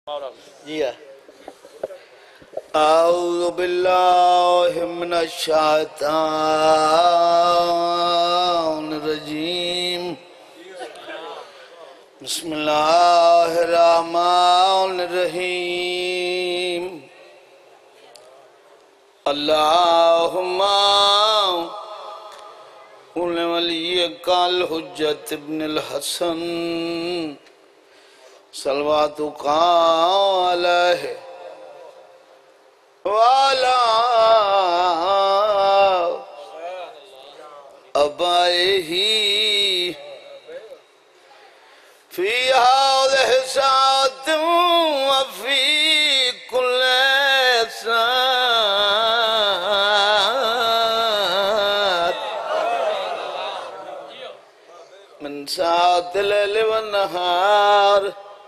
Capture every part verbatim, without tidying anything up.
جی اعوذ باللہ من الشیطان الرجیم بسم اللہ الرحمن الرحیم اللہم قل ولیک الحجت ابن الحسن صلواتک علیہ وعلا ابائہ فی هذه الساعة وفی كل ساعة من ساعة الليل والنهار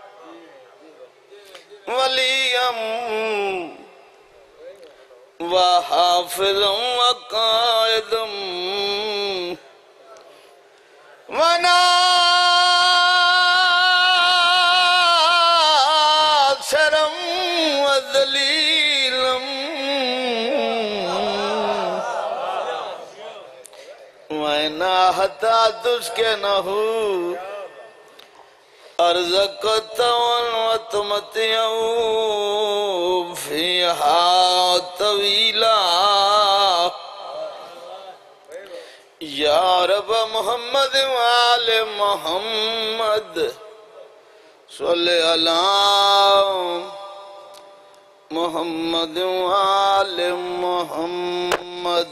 ولیم وحافظم وقائدم وناصرم وذلیلم وَإِنَّا حَتَّى تُسْكِنَهُ أَرْزَقْتَ وَتُمَتِّعُ فِيهَا طَوِيلًا یا رب محمد وآل محمد صلی اللہ محمد وآل محمد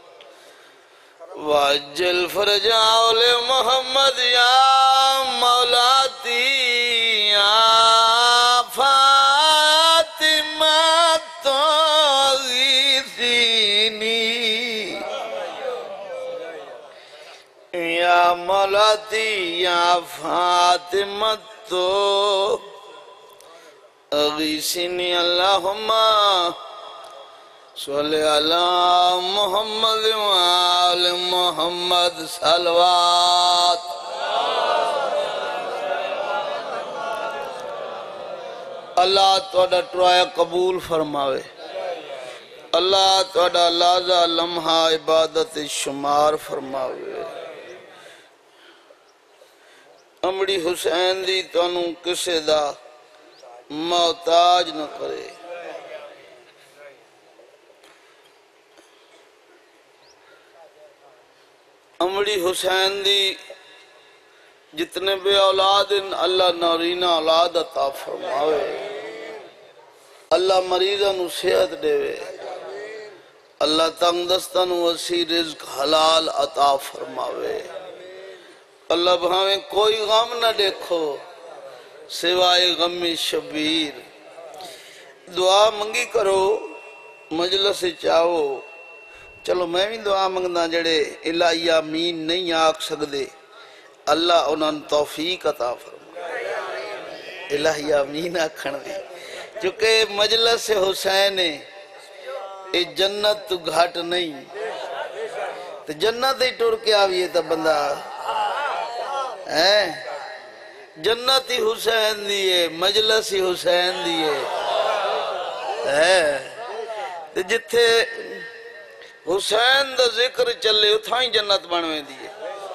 وعجل فرجاء لمحمد یا مولاتی یا فاطمہ تغیثینی یا مولاتی یا فاطمہ تغیثینی اللہم صلی اللہ محمد وآل محمد صلوات اللہ توڑا ٹرائے قبول فرماوے اللہ توڑا لازہ لمحہ عبادت شمار فرماوے امڑی حسین دی تانوں کسے دا محتاج نہ کرے امڑی حسین دی جتنے بے اولاد ان اللہ نورینہ اولاد عطا فرماوے اللہ مریضہ نو صحت دے اللہ تنگ دستہ نو وسیع رزق حلال عطا فرماوے اللہ بھاویں کوئی غم نہ دیکھو سوائے غم شبیر دعا منگی کرو مجلس چاہو چلو میں بھی دعا منگنا جڑے الہی آمین نہیں آکھ سکدے اللہ انہاں توفیق عطا فرمائے الہی آمین آکھن دی چونکہ مجلس حسین اے جنت تو گھاٹ نہیں تو جنت ہی ٹور کے آویے تا بندہ جنت ہی حسین دیئے مجلس ہی حسین دیئے تو جتھے حسین دا ذکر چلے اتھائیں جنت بنویں دیئے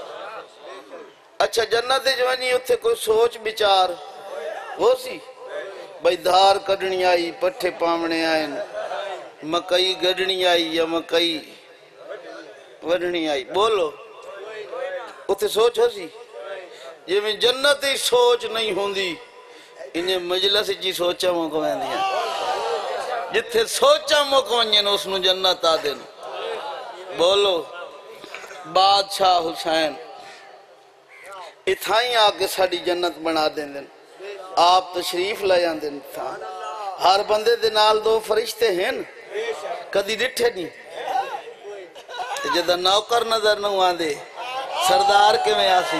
اچھا جنت جوانی اتھے کوئی سوچ بچار وہ سی بھئی دھار کڑنی آئی پٹھے پامنے آئیں مکئی گڑنی آئی یا مکئی وڑنی آئی بولو اتھے سوچ ہو سی یہ میں جنتی سوچ نہیں ہوندی انہیں مجلس جی سوچا موکویں دیا جتھے سوچا موکویں اس نو جنت آ دین بولو بادشاہ حسین اتھائیں آکے ساڑی جنت بنا دیں دیں آپ تشریف لائیں دیں ہر بندے دے نال دو فرشتے ہیں کدی ڈٹھے نہیں جدہ نوکر نظر نہ ہوا دے سردار کے میں آسی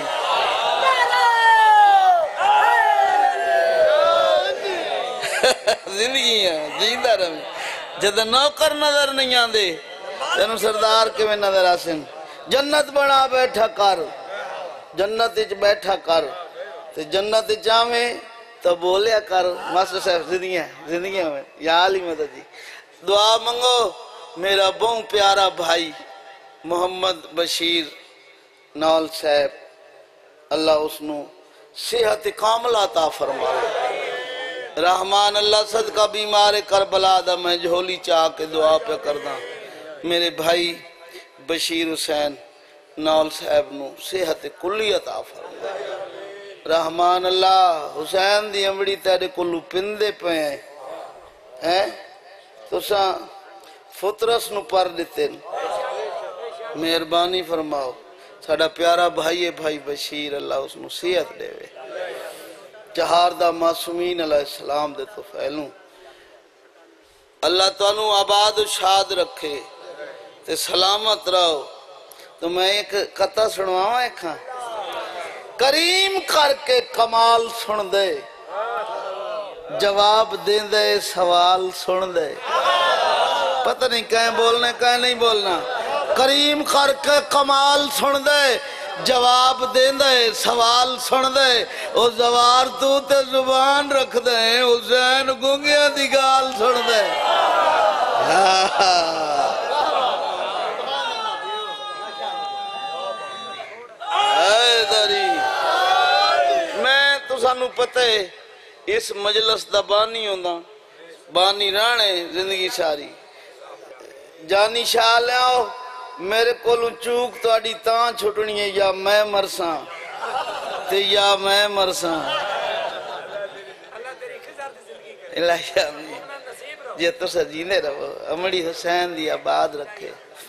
زندگی ہے زندہ رہے جدہ نوکر نظر نہیں آندے تینوں سردار کے میں نظر آسن جنت بنا بیٹھا کر جنت اچ بیٹھا کر تے جنت جاویں تو بولیا کر ماسٹر صاحب زندگیاں زندگیاں میں یا علی مدد جی دعا منگو میرا بہت پیارا بھائی محمد بشیر نال صاحب اللہ اسنو صحت کامل عطا فرمائے رحمان اللہ صدقہ بیمار کربلا دا میں جھولی چاہ کے دعا پہ کردہ میرے بھائی بشیر حسین نال صاحب نو صحت کلی عطا فرمائے رحمان اللہ حسین دی امڑی تیرے کلو پندے پہ ہیں تو ساں فطرس نو پر دیتے مہربانی فرماؤ ساڑا پیارا بھائی بھائی بشیر اللہ اس نو صحت دے وے چہار دا معصومین علیہ السلام دے تو فیلوں اللہ تانو آباد و شاد رکھے تے سلامت رہو تو میں ایک قطع سنواؤں ایک ہاں کریم کر کے کمال سن دے جواب دیں دے سوال سن دے پتہ نہیں کہیں بولنے کہیں نہیں بولنا کریم کر کے کمال سن دے جواب دیں دے سوال سن دے او زوار تو تے زبان رکھ دے حسین گنگیاں دی گال سن دے اے داری میں تو سانو پتہ ہے اس مجلس دا بانی ہوندہ بانی رانے زندگی ساری جانی شاہ لے آؤ میرے کولوں چوک تو اڈی تاں چھٹنی ہے یا میں مرساں تے یا میں مرساں الہی آمین جے تو سا جینے رہو امڑی حسین دی آباد رکھے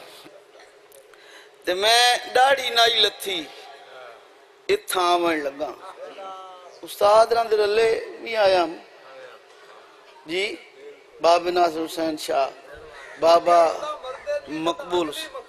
تے میں ڈاڑی نائی لتھی اتھا آمن لگا استاد رندر اللہ بھی آیا جی بابا ناصر حسین شاہ بابا مقبول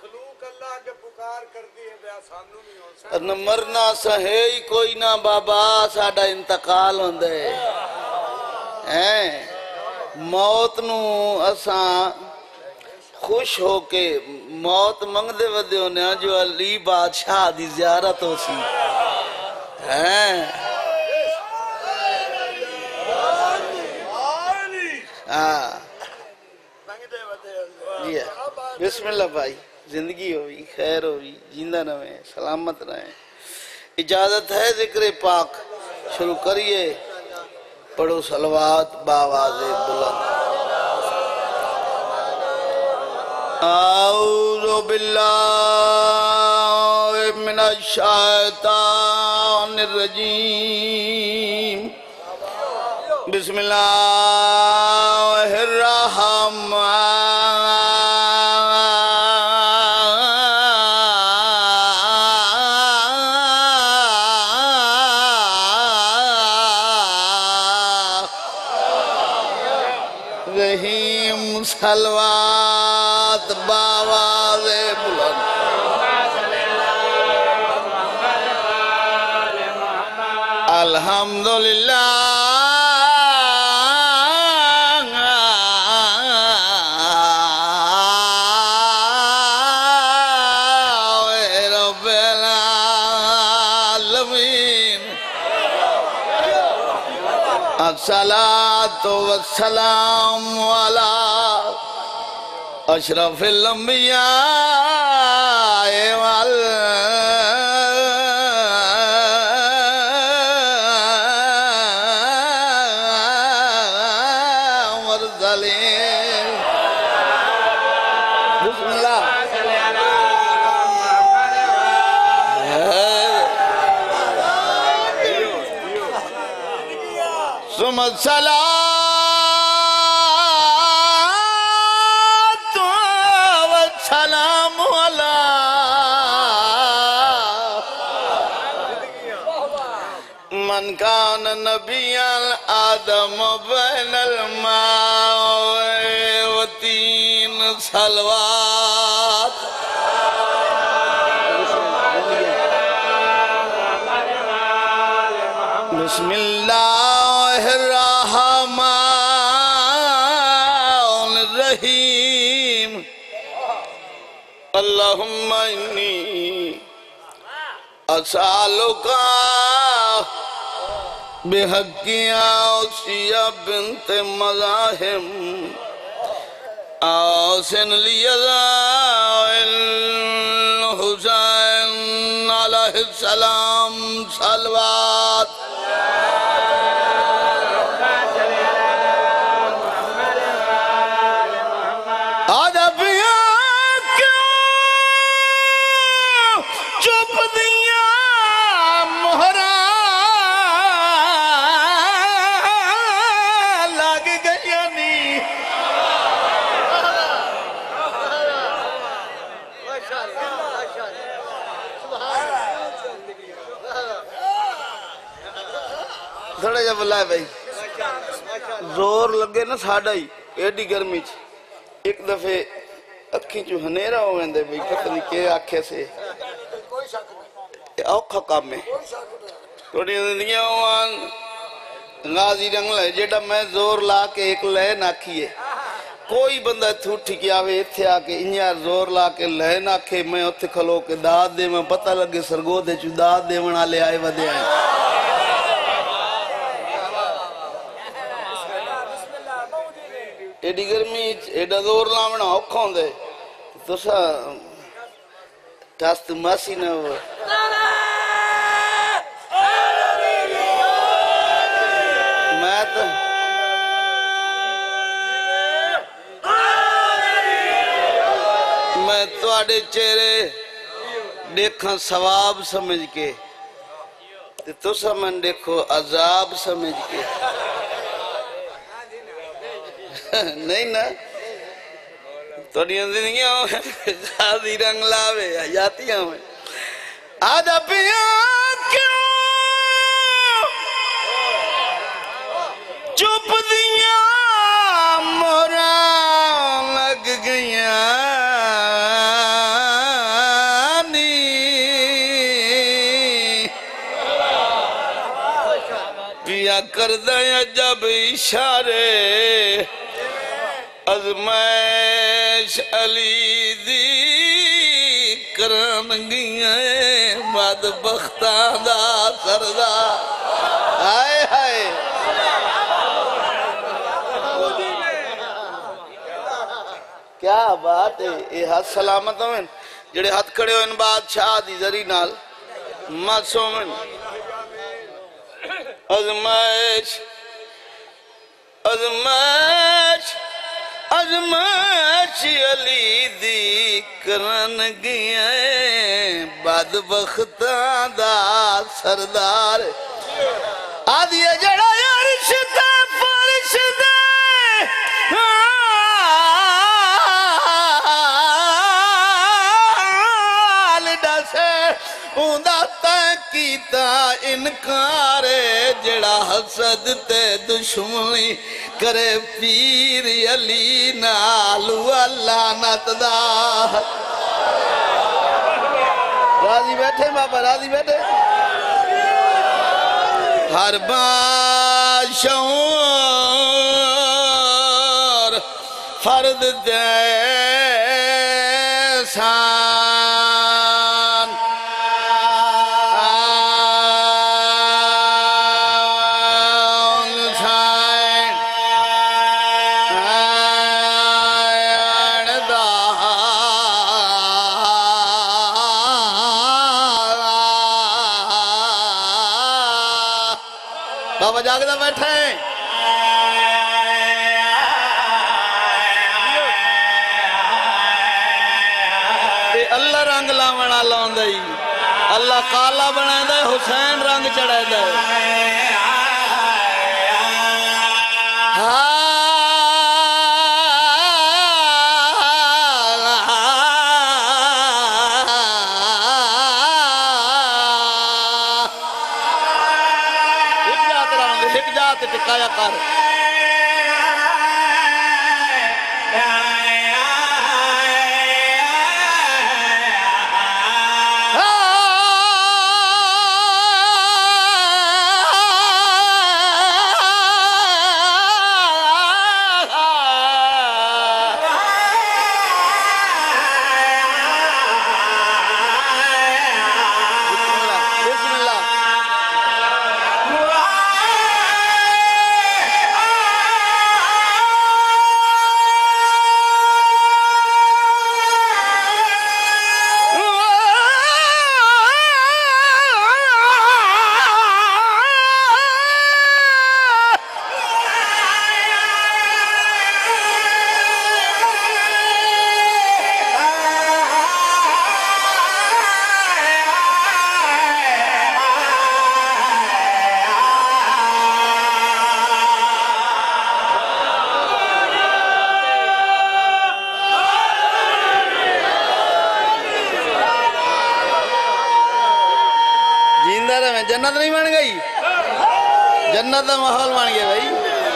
نہ مرنا سہے ہی کوئی نہ بابا ساڑا انتقال ہوندے ہیں موت نو اساں خوش ہو کے موت منگ دے ودے ہونے جو علی بادشاہ دی زیارت ہو سی ہیں بسم اللہ بھائی زندگی ہوئی خیر ہوئی جیندہ نویں سلامت رہیں اجازت ہے ذکر پاک شروع کریے پڑھو صلوات باواز بلند اعوذ باللہ من الشیطان الرجیم بسم اللہ الرحمن رحیم صلوات باواز بلند الحمدللہ رب العالمین الصلاة والسلام علی اشرف الانبیاء والمرسلین بسم اللہ ثم الصلاة والسلام على من كان نبيا آدم بين الماء والطين صلوات بسم اللہ الرحمن الرحیم اللہم انی اسالک بحقیاں اوسیہ بنت مزاحم آسن لیضاء الحسین علیہ السلام صلوات آج ابیاں کیوں چپ دیاں مہران لگ گیا نہیں تھوڑا جا بلائے بھائی زور لگے نا ساڑھا ہی ایڈی گرمی چھ ایک دفعے اکھی جو ہنیرہ ہو گئے بھئی پتہ نہیں کہ آنکھیں سے اوکھا کام میں توڑی زندگیاں ہوان غازی رنگ لائے جیڑا میں زور لا کے ایک لہن آکھی ہے کوئی بندہ تھوٹھی کیا ہوئے اتھے آکے انجار زور لا کے لہن آکھے میں اتھے کھلو کے داد دے میں پتہ لگے سرگو دے چو داد دے منا لے آئے ودے آئے ایڈی گرمی ایڈا زور لامنا اوکھوں دے تو سا ٹاست ماسی نہ ہو میں تو میں تو آڑے چہرے دیکھاں ثواب سمجھ کے تو سا من دیکھو عذاب سمجھ کے نہیں نا توڑی زندگیاں غازی رنگ لاوے جاتیاں میں آج اپیاں کیوں چپ دیاں مہران لگ گیاں نی پیا کردیں جب اشارے ازمائش علی دی کرن گیاں باد بختان دا سردار آئے آئے کیا بات ہے یہ ہاتھ سلامت ہوئے جڑے ہاتھ کھڑے ہوئے ان بادشاہ دی ذری نال معصومن ازمائش ازمائش ازمائش علی دی کرن گیا بد بختان دا سردار آدھی جڑا عرش تے فرش دے آل ڈسے اوندا کیتا انکارے جڑا حسد تے دشمنی کرے پیر علی نالو اللہ نتدا راضی بیٹھے بابا راضی بیٹھے ہر باشعور فرد دیسان بابا جاگدہ بیٹھے اللہ رنگ لاونا لون دائی اللہ کالا بنائے دے حسین رنگ چڑھائے دے ہک جاتے ٹکایا کر جنت نہیں بن گئی جنت دا ماحول بن گیا بھائی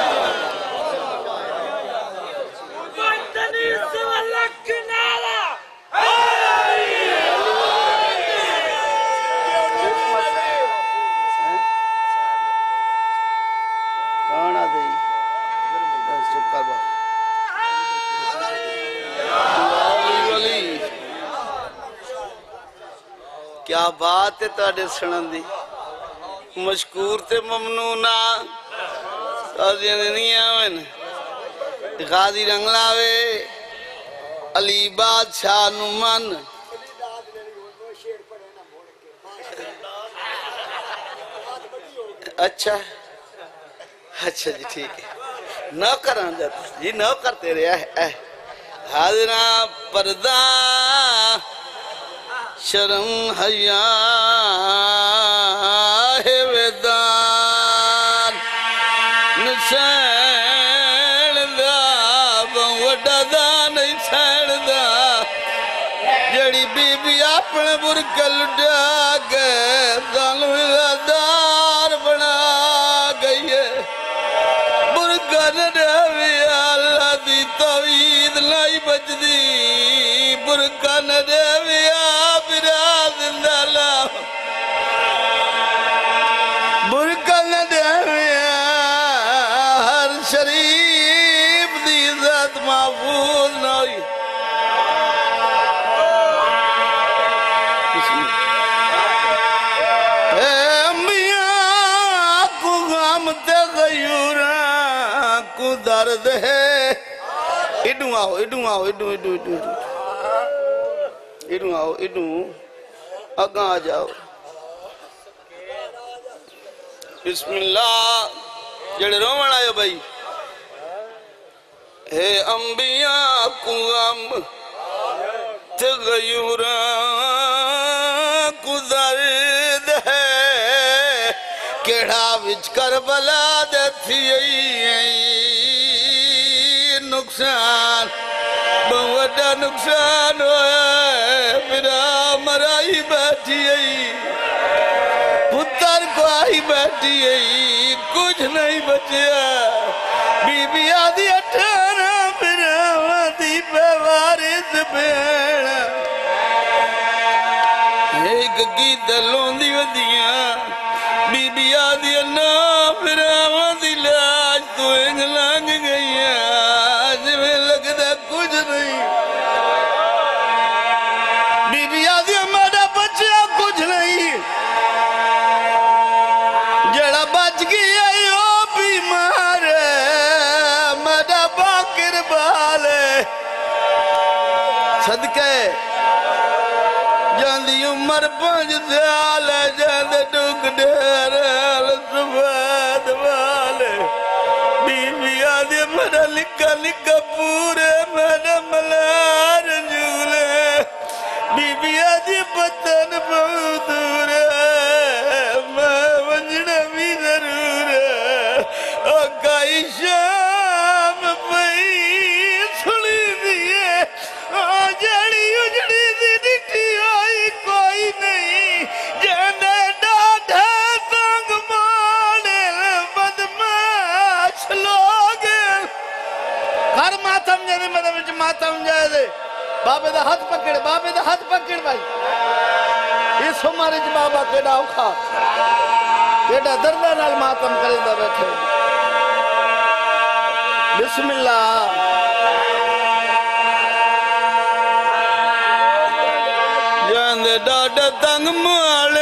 کیا بات ہے تاڑے سنن دی مشکور تے ممنونہ تازیاں نہیں آوین غازی رنگلاوے علی بادشاہ نمان اچھا اچھا جی ٹھیک ہے نو کران جاتا جی نو کرتے رہے حاضرہ پردہ شرم حیاء ہے ویدان نسین دا بوڑا دا نسین دا جڑی بی بی اپنے برکل ڈاگ ظالم دار بنا گئی ہے برکل ڈاوی اللہ دی توید لائی بچ دی برکل ڈاوی برکل دیویا ہر شریف دی ذات محفوظ نہ ہوئی اے انبیاء کو غم تغیرہ کو درد ہے ایڈوں آؤ ایڈوں آؤ ایڈوں ایڈوں ایڈوں ایڈوں آؤ ایڈوں اگاں آ جاؤ بسم اللہ جڑے رومن آئے بھائی اے انبیاء کو غم تغیرہ کو درد ہے کیڑا وچ کربلا دیتی نقصان بہتا نقصان ہوئے میرا مرائی بیٹھی پتر کو آئی بیٹھی کچھ نہیں بچیا بی بی آدھی اٹھانا میرا وادی پہ وارث بیڑا ایک کی دلوں دی ودیاں بی بی آدھی انا میرا وادی لاج تو انگ لانگ گئی آج میں لگتا کچھ نہیں بی بی آدھی ہمارا بچہ کچھ نہیں جڑا بچ گیا یو بیمار ہے ہمارا باقر بال ہے صدقے جاندی عمر پانچ سال ہے جاند ٹوک ڈیر سفید بال ہے بی بی آدھی ہمارا لکھا لکھا پورے میرا ملار جھولے بی بی آدھی پتن بہت دور ہے میں ونجنا بھی ضرور ہے آقائی شام پئی سنی دیئے جڑی اجڑی دی ڈٹی آئی کوئی نہیں جانے ڈاڈھا تنگ مانے بدماش لوگے ہر ماتم جائے مدد ماتم جائے دے بابے دا ہاتھ پکڑ بابے دا ہاتھ پکڑ بھائی اس ہمارے جو بابا کیڑا اوکھا کیڑا دردہ نال ماتم کرے دا بیٹھے بسم اللہ جاندے ڈاڈا تنگ مالے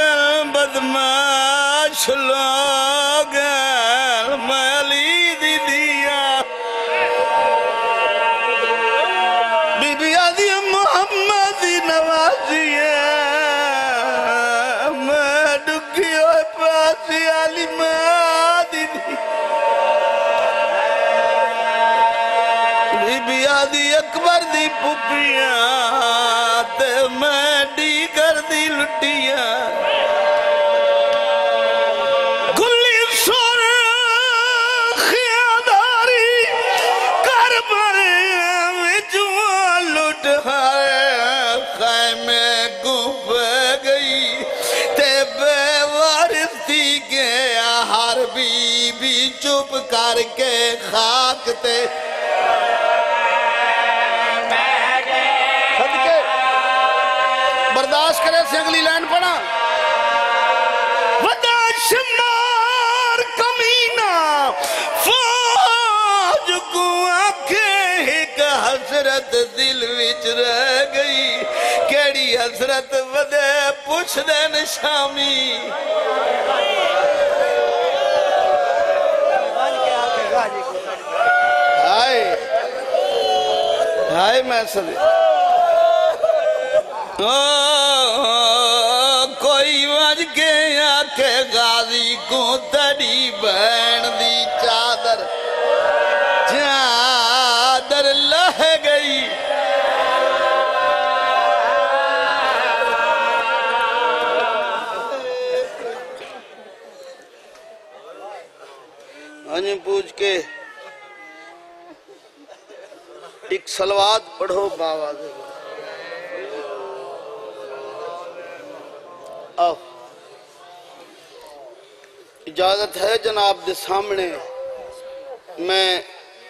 بدماش لوگے میں علی دی دیا بی بی آدھی محمدی نوازی ہے میں ڈکی ہوئے پاسی علی مادی دی بی بی آدھی اکبر دی پپیاں تے میں ڈی کر دی لٹیاں گلی سور خیاداری کربر وچوان لٹ ہے خیمے گھوپ گئی تے بے وارث چپ کر کے خاک تے صدقے برداشت کرے سے اگلی لائن پڑھا ودا شمار کمینہ فوج کو آنکھیں ایک حسرت دل وچ رہ گئی کیڑی حسرت ودے پوچھ دین شامی ہائے ہائے میں صدی کوئی وج کے آکے غازی کو تڑی بین دی چادر چادر لہ گئی انہیں پوچھ کے ایک سلوات پڑھو باواز آؤ اجازت ہے جناب دے سامنے میں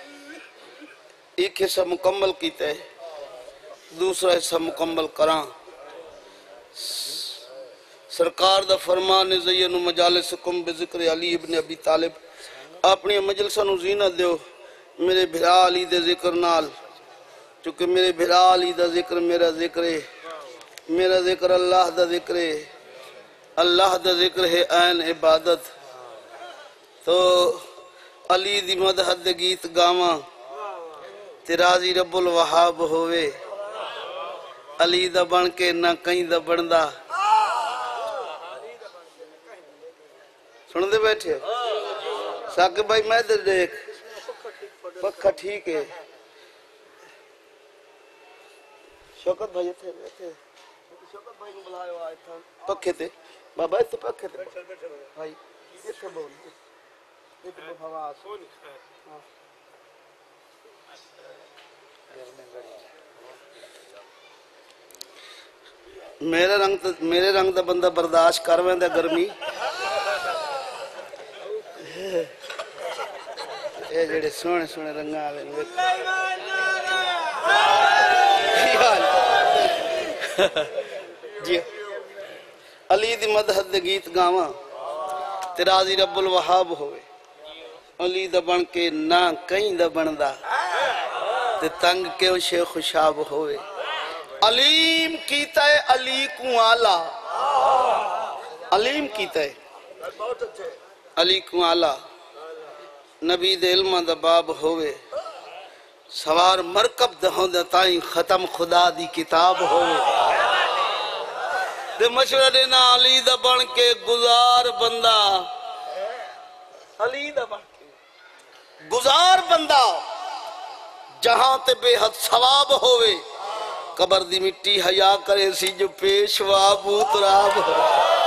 ایک حصہ مکمل کیتا ہے دوسرا حصہ مکمل کران سرکار دا فرمان زینو مجالسکم بذکر علی ابن ابی طالب اپنی مجلسہ نو زینت دیو میرے بھرا علی دے ذکر نال چونکہ میرے بھرا علی دا ذکر میرا ذکر ہے میرا ذکر اللہ دا ذکر ہے اللہ دا ذکر ہے عین عبادت تو علی دی مدحت دے گیت گاواں تیرازی رب الوہاب ہوئے علی دا بن کے نہ کہیں دا بندہ سن دے بیٹھے ساکر بھائی میں دے دیکھ پکھا ٹھیک ہے شوکت بھائی تھے بیٹھے شوکت بھائی کو بلائے ہو آئے تھا پکھے تھے بابا اس سے پکھے تھے بھائی اس سے بول اس سے بھواس میرے رنگ میرے رنگ دا بندہ برداشت کر وین دا گرمی اے جڑے سونے سونے رنگا آلے جی علی دی مدحت دے گیت گاواں تیرازی رب الوہاب ہوئے علی دا بن کے نہ کہیں دا بندہ تے تنگ کیوں شیخ خوشاب ہوئے علیم کیتا ہے علی کو آلہ علیم کیتا ہے علی کو آلہ نبی دے علمہ دا باب ہوئے سوار مرکب دہوں دا تائیں ختم خدا دی کتاب ہوئے دے مشورہ دینا علی دا بن کے گزار بندہ علی دا بن کے گزار بندہ جہاں تے بے حد ثواب ہوئے قبر دی مٹی حیا کرے سی جو پیشوا بوتراب ہو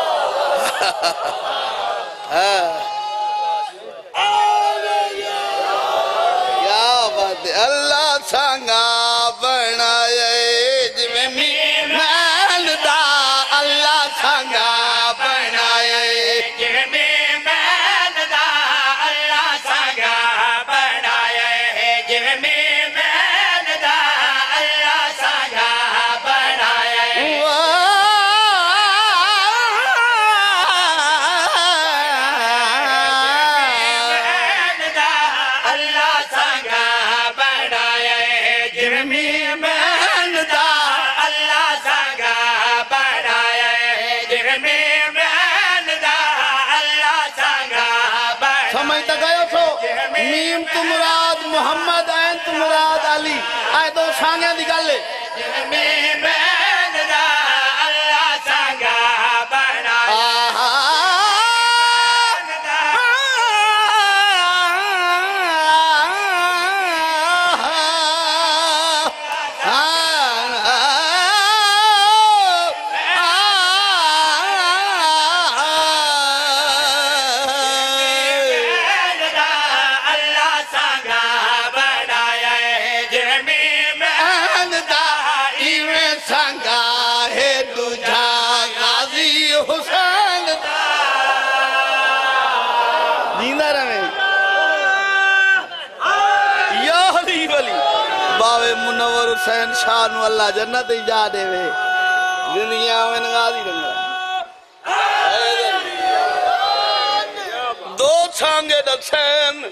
یا بات اللہ سانگا بنائے جویں میمن دا اللہ سانگا بنائے جویں میمن دا اللہ سانگا بنائے جویں میمن دا اللہ سانگا بنائے اللہ سانگا بنائے جویں میمن دا اللہ سانگا بنائے جویں میمن دا اللہ سانگا بنائے سمجھتا گئے سو میم تو مراد محمد این تو مراد علی آئے دو سانگیں دی گلے جویں میمن دا اللہ سانگا بنائے Time. باوے منور حسین شاہ نو اللہ جنت ہی جا دے وے دنیا میں نغازی رنگا دو چھانگے دکھین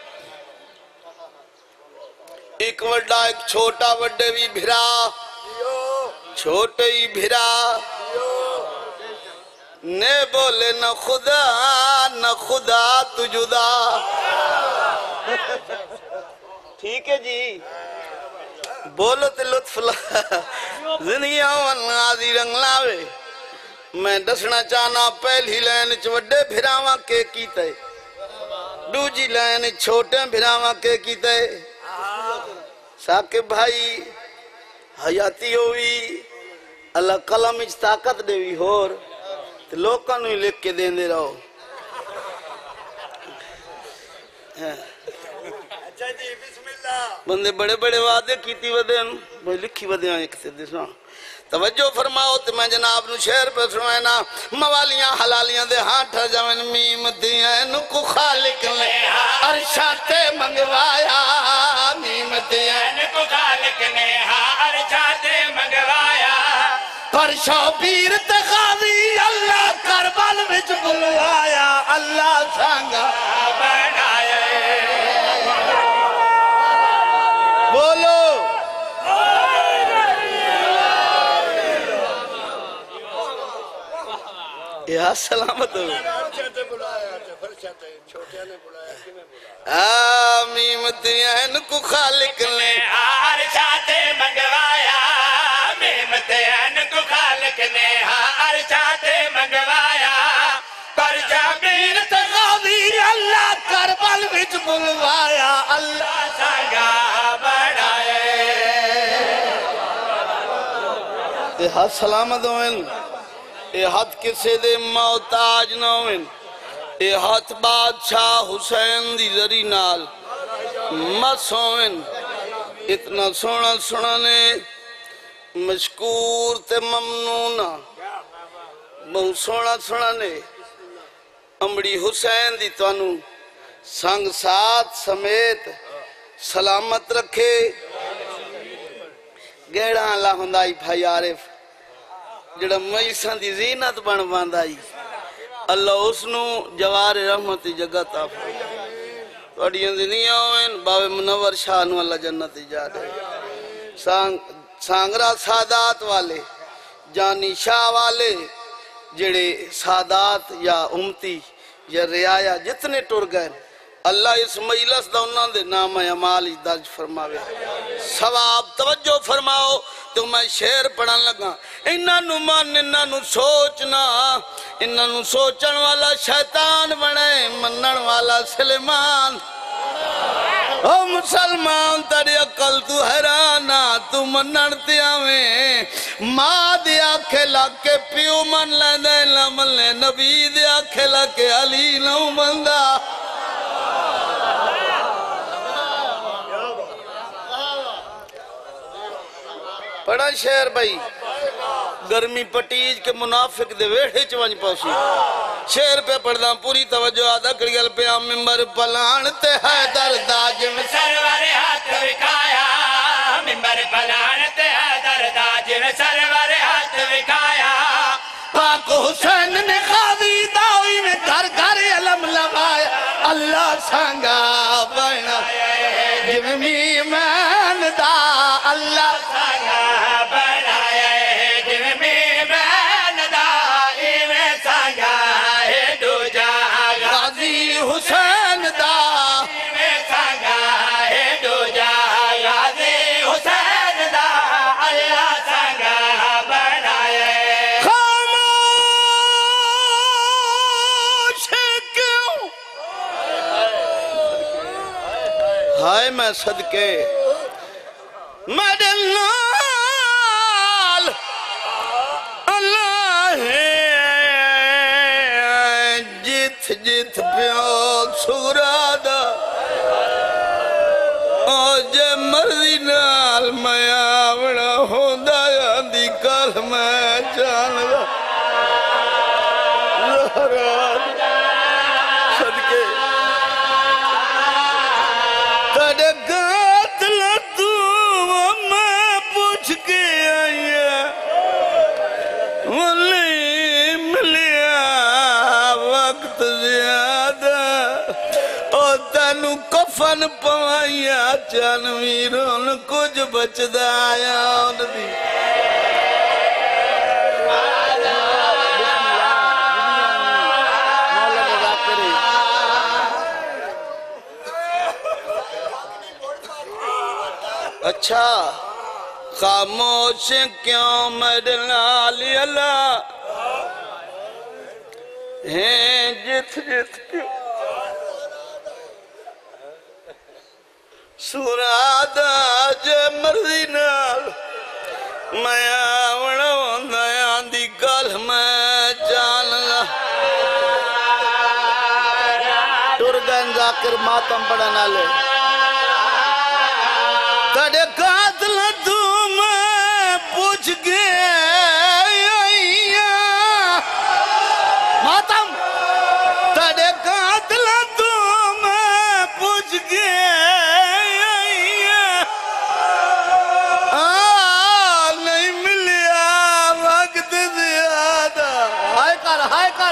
ایک وڈا ایک چھوٹا وڈے بھی بھرا چھوٹے ہی بھرا نے بولے نہ خدا نہ خدا تو جدا ٹھیک ہے جی بولو تے لطف زندگی آوان نغازی رنگ لاوے میں دسنا چاہنا پہلی لین وڈے بھراواں کے کیتے دوجی لین چھوٹے بھراواں کے کیتے ساکب بھائی حیاتی ہوئی اللہ قلم اچ طاقت دے بھی ہور تو لوکاں نوی لکھ کے دین دے رہو بندے بڑے بڑے وعدے کیتی ودین بھائی لکھی ودیاں ایک سے دیساں توجہ فرماؤ تو میں جناب نو شہر پر سنوائنا موالیاں حلالیاں دے ہاتھ جوان میم دیاں نکو خالق نے عرشاتے منگوایا میم دیاں نکو خالق نے عرشاتے منگوایا پر شوبیر تغاوی اللہ کربل وچ بلوایا اللہ سانگا بڑھایا بولو یا سلامت ہو آمیم دین کو خالق نے عرشاتے منگوایا آمیم دین کو خالق نے عرشاتے منگوایا پر جابیر تغاوی اللہ کربل وچ بلوایا اللہ سانگا بڑھائے اے ہاتھ سلامت ہوئن اے ہاتھ کسے دے محتاج نہ ہوئن اے ہاتھ بادشاہ حسین دی ذری نال مس ہوئن اتنا سونا سنانے مشکور تے ممنونہ بہت سونا سنانے امڑی حسین دی توانو سنگ ساتھ سمیت سلامت رکھے گیڑا اللہ ہندائی بھائی عارف جڑا مئیسان دی زینت بن باندائی اللہ اسنو جوار رحمت جگہ تافا توڑیاں زنیاں ہوئن باوے منور شاہ نو اللہ جنت جا دے سانگرہ سادات والے جانی شاہ والے جڑے سادات یا امتی یا ریایا جتنے ٹر گئے اللہ اس مجلس دا انہاں دے نام عمال درج فرماوے ثواب توجہ فرماؤ تو میں شعر پڑھن لگا انہاں نو مان انہاں نو سوچنا انہاں نو سوچن والا شیطان بنے منن والا سلیمان او مسلمان تاری عقل تو حیرانا تو منن تیاویں ماں دیا کھلا کے پیو من لے دے لمن لے نبی دیا کھلا کے علی نو بندہ پڑھا شہر بھائی گرمی پٹیج کے منافق دے ویڑے چوانج پاسی شہر پہ پڑھدا پوری توجہ آدھا کڑگل پہ آم ممبر پلانتے حیدر داج میں سرور ہاتھ وکایا ممبر پلانتے حیدر داج میں سرور ہاتھ وکایا پاک حسین نے خاوی داوی میں گھر گھر علم لگایا اللہ سانگا بنا جم میمن دا اللہ سانگا حسین دا میں سانگا ہے دو جا غازی حسین دا اللہ سانگا بنائے خاموش کیوں ہائے میں صدقے میں دلال اللہ جت جت پیاک سگرادا آجے مرضی نال میں آوڑا ہوندہ یادی کل میں جانگا زہرات صدقے تڑے قاتل تو کفن پوائیا چنویرون کچھ بچدا آیا ان دی اچھا خاموش کیوں مدنالی اللہ ہیں جت جت کیوں سورادہ جے مرضی نال میں آوڑا ہوندیاں دی گل میں جان گا ٹرگن ذاکر ماتم پڑا نالے تڑے قاتل تو میں پوچھ گیا ماتم تڑے قاتل تو میں پوچھ گیا نہیں ملیا وقت زیادہ ہائے کر ہائے کر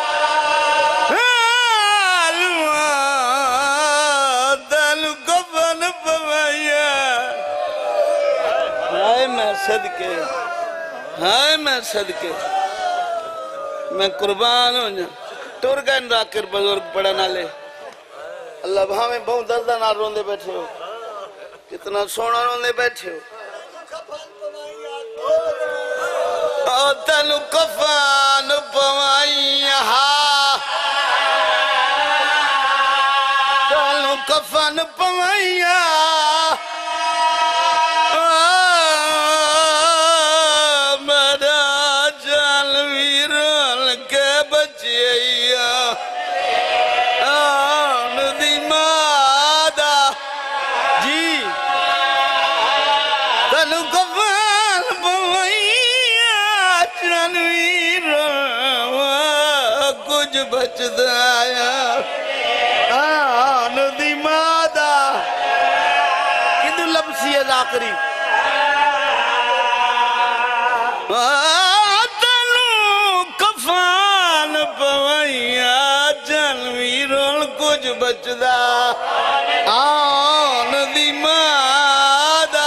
صدقے ہائے میں صدقے میں قربان ہوں جا ٹرگن راکر بزرگ پڑا نہ لے اللہ بھامیں بہت دردہ نہ روندے بیٹھے ہو کتنا سونا روندے بیٹھے ہو او تنو کفان پوائیا تنو کفان پوائیا بچ دایا آن دی مادہ کدو لبسی ہے ذاکری تنو کفان پوائیا جنویرون کچھ بچ دا آن دی مادہ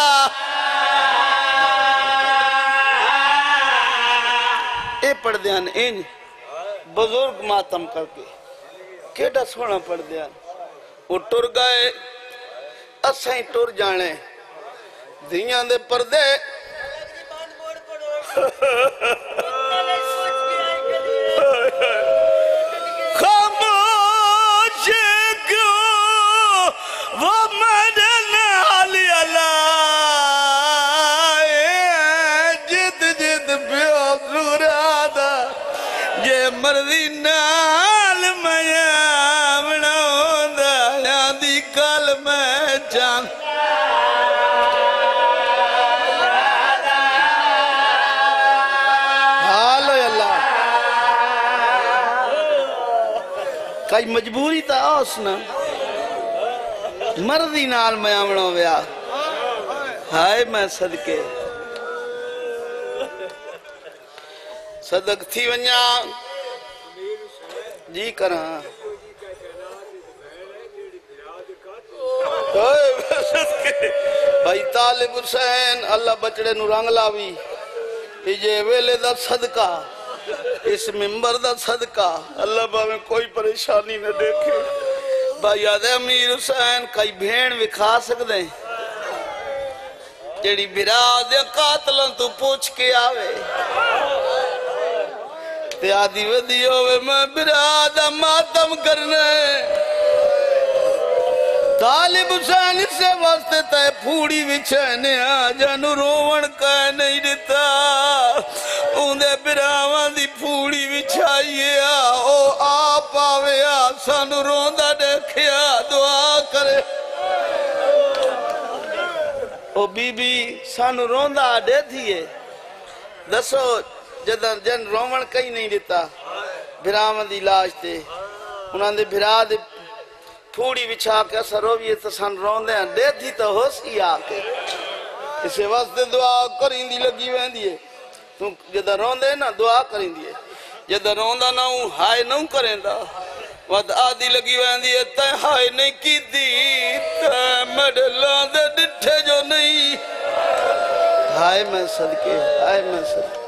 اے پڑھ دیان این بزرگ ماتم کر کے کیڑا سونا پڑھ دیا وہ ٹر گئے اسائیں ٹر جانے دھیاں دے پردے خاموش کیوں وہ مدن علی اللہ جد جد پیو سورادہ یہ مرضی نال میں آمنا ہوندہ یادی کل میں جان حال ہے اللہ کئی مجبوری تا آسنا مرضی نال میں آمنا ہویا ہائے میں صدقے صدق تھی ونیا جی کرہاں بھائی طالب حسین اللہ بچڑے نو رنگ لاوی یہ ویلے دا صدقہ اس ممبر دا صدقہ اللہ باویں کوئی پریشانی نہ دیکھے بھائی آدھے امیر حسین کئی بھین وکھا سکتے ہیں جیڑی براد یا قاتلوں تو پوچھ کے آوے تے آدھی ودی ہوئے میں براد ماتم کرنے طالب حسین سے واسطے تے پھوڑی وچھنے آجانو روون کہے نہیں دیتا اوندے براوان دی پھوڑی وچھائیے او آپ آوے آ سانو روندہ دیکھیا دعا کرے او بی بی سانو روندہ دے دیئے دسو جدن جن رومن کئی نہیں دیتا بھراوان دی لاش تے انہاں دے بھرا دے پھوڑی بچھا کے اثر رویے تو سن روندے ہیں دے تھی تو ہو سی آکے اسے واسطے دعا کریں دی لگی وین دیئے جدہ روندے نا دعا کریں دیئے جدہ روندہ نہ ہوں ہائے نہ کریں دا ود آدھی لگی ویندی ہے تے ہائے نہیں کی دی تے مڈلاں دے ڈٹھے جو نہیں ہائے میں صدقے ہائے میں صدقے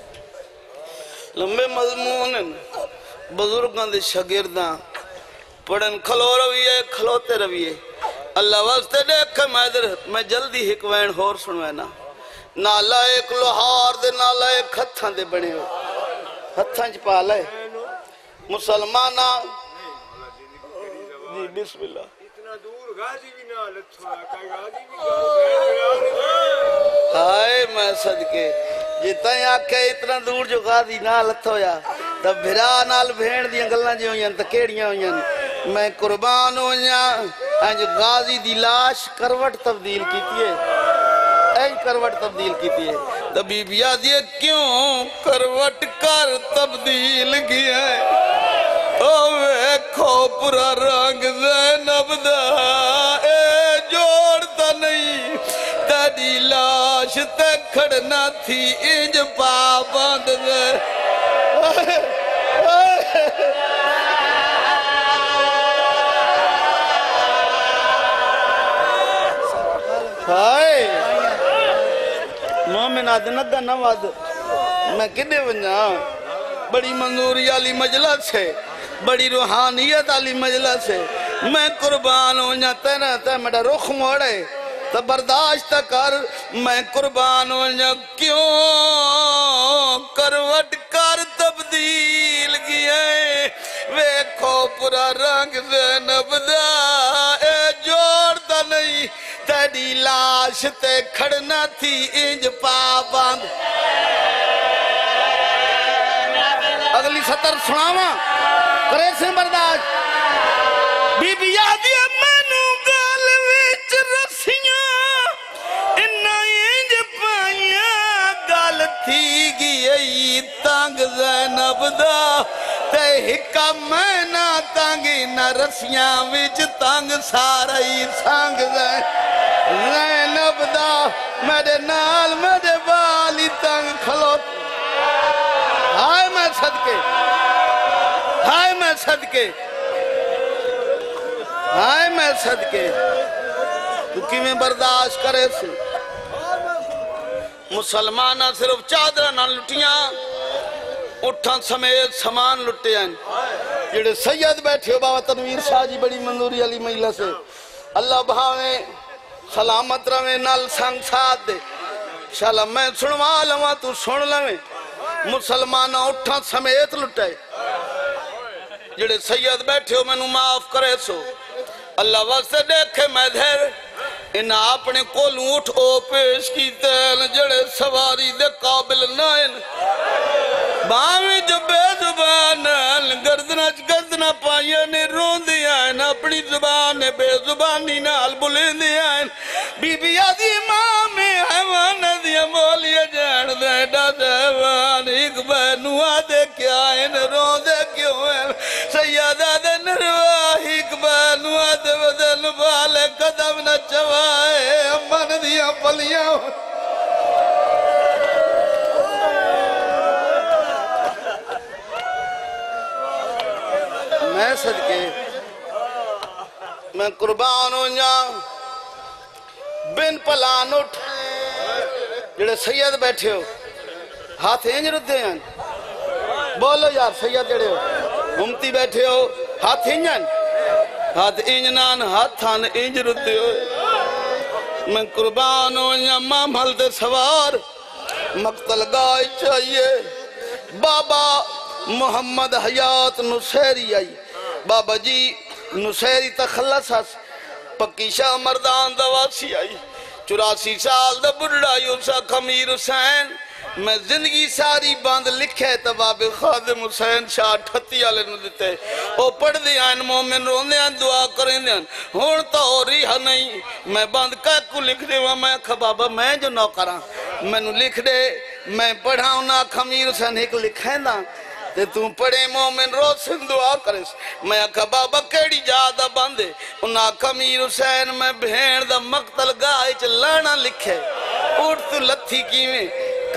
لمبے مضمون بزرگاں دے شاگرداں پڑھن کھلو رویے کھلوتے رویے اللہ واسطے دیکھ میں در میں جلدی ایک وین ہور سنوینا نالا ایک لوہار دے نالا ایک ہتھاں دے بنے ہو ہتھاں چ پا لے مسلمانہ جی بسم اللہ اتنا دور غازی بھی نہ لتھو ہے غازی بھی ہائے میں صدقے جتا ہی آکھے اتنا دور جو غازی نہ لتھو یا تب بھرا نال بھیڑ دیاں گلنا جو ہوئیں تا کیڑیاں ہوئیں میں قربان ہوئیں انج غازی دی لاش کروٹ تبدیل کیتی ہے این کروٹ تبدیل کیتی ہے تو بی بیا دیئے کیوں کروٹ کر تبدیل کیا ہے او ویکھو پورا رنگ زینب دا اے جوڑتا نہیں تیری لاش تے کھڑنا تھی انج پا باندھ دے ہائے مومن آدھنگا نواد میں کدے ونجا بڑی منظوری علی مجلس ہے بڑی روحانیت علی مجلس ہے میں قربان ونجا تینا تے میڈا رخ موڑے تو برداشت کر میں قربان ونجا کیوں کروٹ کر تبدیل کیے ویکھو پورا رنگ زینب دا اے جوڑتا نہیں تیری لاش تے کھڑنا تھی انج پا باندھ اگلی سطر سناواں کرے سے برداشت بی بی یادی امنو گال ویچ رسیاں انہ انج پائیاں گال تھی گئی تانگ زینب دا تے ہکا میں نہ تانگی نہ رسیاں ویچ تانگ سارئی سانگ زینب دا میرے نال میرے والی تانگ کھلوت ہائے میں صدقے ہائے میں صدقے ہائے میں صدقے تو کی میں برداشت کرے سے مسلمانہ صرف چادرہ نہ لٹیاں اٹھاں سمیت سامان لٹے ہیں جڑے سید بیٹھے ہو بابا تنویر شاہ جی بڑی منظوری علی مہیلہ سے اللہ بھاویں سلامت رویں نال سنگ ساتھ دے شاءاللہ میں سنوا لواں تو سن لویں مسلمانہ اٹھاں سمیت لٹے جڑے سید بیٹھے ہو میں نو معاف کرے سو اللہ واسطے دیکھے میں دھیر انہا اپنے کول اٹھ او پیش کی تین جڑے سواری دے قابل نائن باویں جو بے زبان گردنہ گردنہ پائیے نے رون دیا ہے اپنی زبان بے زبانی نال بلین دیا ہے بی بی آدھی امام حیوان دیا مولیے جان دے ڈا دیوان ایک بینو آدھے کیا ہے رون دے کیوں ہے سیادہ دے نرواہ ایک بینو آدھے ودن بالے قدم نہ چوائے امن دیا پلیاں میں صدقے میں قربان ہوں جا بن پلان اٹھ جڑے سید بیٹھے ہو ہاتھ انج رتے ہیں بولو یار سید جڑے ہو امتی بیٹھے ہو ہاتھ انجن ہاتھ انجنان ہاتھان انج رتے ہو میں قربان ہوں جا مامل دے سوار مقتل گائے چاہیے بابا محمد حیات نصیری آئی بابا جی نصیری تخلص ہس پکی شاہ مردان دواسی آئی چوراسی سال دا بڑھڑا یوسا خمیر حسین میں زندگی ساری باندھ لکھے تباب خادم حسین شاہ ٹھتی آلے نو دیتے او پڑھ دیا ان مومن روندے ہیں دعا کریں دیا ہون تا ہو ریحہ نہیں میں باندھ کہہ کو لکھ دے وہاں میں کہا بابا میں جو نو کراں میں نو لکھ دے میں پڑھاؤں نا خمیر حسین ایک لکھیں دا تے تم پڑھے مومن روسن دعا کرس میں آکھا بابا کیڑی جادہ باندھے انہا خمیر حسین میں بھین دا مقتل گائے چ لانا لکھے اٹھ تو لتھی کیویں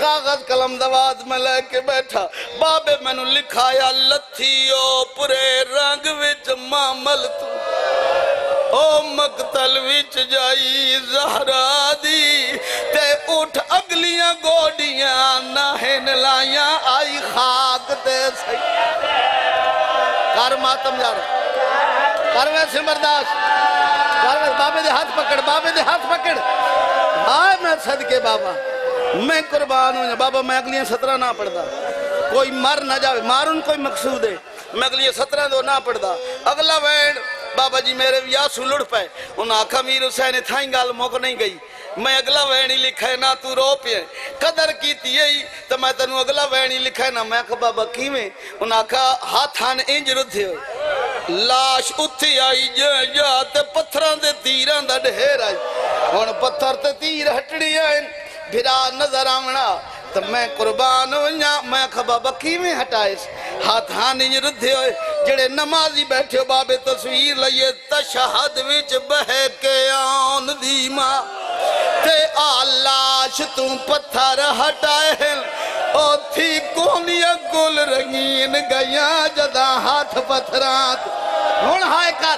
کاغذ قلم دوات میں لے کے بیٹھا بابے میں نو لکھایا لتھیو پورے رنگ وچ معامل تو او مقتل وچ جائی زہرا دی تے اٹھ اگلیاں گوڑیاں ناہن لائیاں آئی خاک تے سی کار ماتم جا رہا کار ویسے مرداش کار ویسے بابے دے ہاتھ پکڑ بابے دے ہاتھ پکڑ آئے میں صدقے بابا میں قربان ہوں بابا میں اگلیاں سترہ نہ پڑھدا کوئی مر نہ جاوے مارن کوئی مقصود ہے میں اگلیاں سترہ دو نہ پڑھدا اگلا وین بابا جی میرے ویاسو لڑ پائے انہاں آکھا میر حسین تھائیں گال موقع نہیں گئی میں اگلا وینی لکھا ہے نا تو رو پہ قدر کی تیئی تو میں تنو اگلا وینی لکھا ہے نا میں کہا بابا کی میں انہاں آکھا ہاتھان انج ردھے ہوئے لاش اتھی آئی جاتے پتھران دے تیران دا ڈھیر آئی ان پتھر تے تیر ہٹڑی آئیں بھرا نظر آمنا تو میں قربان ہویا میں کہا بابا کی میں ہٹائیس ہاتھان انج ردھے ہوئے جڑے نمازی بیٹھے ہو بابے تصویر لئیے تشہد وچ بہے کے آن دیما تے آلاش تم پتھر ہٹائے ہیں او تھی کونیا گل رنگین گیاں جدا ہاتھ پتھرات ہون ہائے کر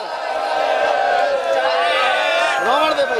رومن دے بھائی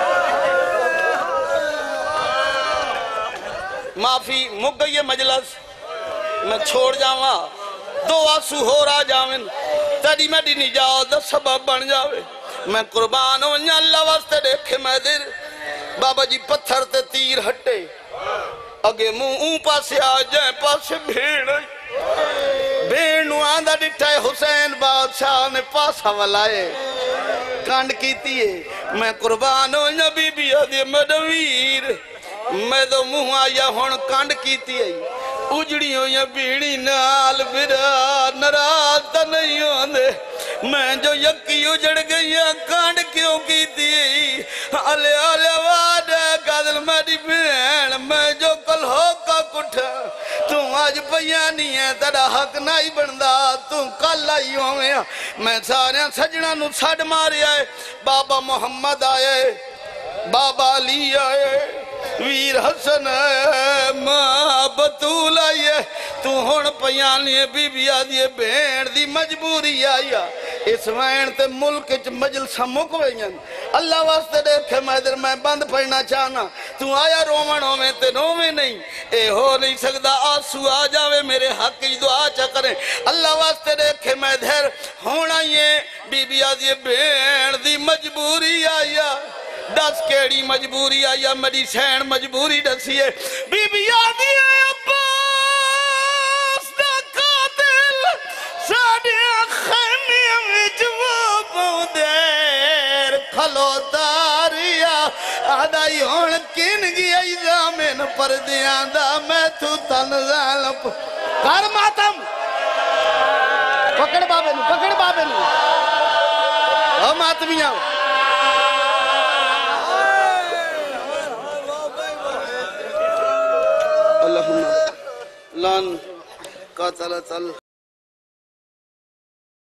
معافی مک گئی ہے مجلس میں چھوڑ جاواں دو آسو ہو رہا جاویں تیری میں دی نہیں جاؤ دا سبب بن جاوے میں قربان ہوں اللہ واسطے دیکھے میں در بابا جی پتھر تے تیر ہٹے اگے موں اون پاسے آ جائیں پاسے بھیڑ بھیڑ نو آندہ ڈٹھائے حسین بادشاہ نے پاسا والائے کانڈ کیتی ہے میں قربان ہوں نبی بی آدھے مدویر میں دو موں آیا ہون کانڈ کیتی ہے اجڑی ہو یا بیڑی نال برا نراز تا نہیں ہوندے میں جو یکی اجڑ گئی کانڈ کیوں کی تھی آلے آلے وادہ قادل میری بین میں جو کل ہو کا کٹھا تم آج بیانی ہے تیرا حق نہیں بندہ تم کل آئی ہوئے میں سارے سجنہ نو ساڑ مارے آئے بابا محمد آئے بابا علی آئے ویر حسن ہے ماں بطول آئیے تو ہون پیانی بی بی آدھیے بین دی مجبوری آئیا اس وین تے ملک چ مجلسہ مکوئیں اللہ واسطے دیکھے میں در میں بند پڑھنا چاہنا تو آیا رومنوں میں تے رومیں نہیں اے ہو نہیں سکتا آسو آ جاوے میرے حق کی دعا چا کریں اللہ واسطے دیکھے میں دھر ہونا یہ بی بی آدھیے بین دی مجبوری آئیا دس کیڑی مجبوری آیا میری سین مجبوری دسی ہے بی بی آدھی ہے عباس دا قاتل ساڑھے خیمیہ میں جواب دیر کھلو داریا آدھائی ہون کن گیا ایزامین پر دیان دا میں تو تنزال کار ماتم پکڑ بابے نو پکڑ بابے نو او ماتمیاں اللہم لان قاتل تل